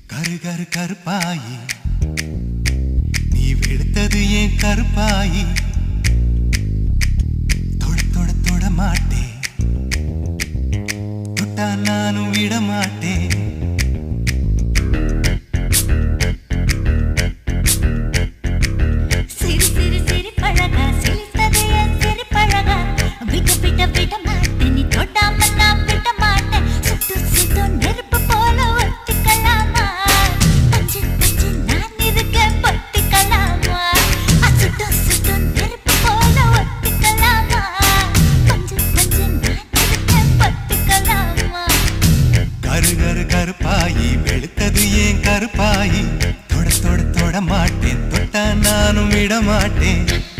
கரு கரு கருப்பாயி நீ வெளுத்தது ஏன் கருப்பாயி தொட தொட தொட மாட்டேன் தொட்டா நானும் விட மாட்டேன் கருப்பாயி வெளுத்தது ஏன் கருப்பாயி தொட தொட தொட மாட்டேன் தொட்டா நானும் விட மாட்டேன்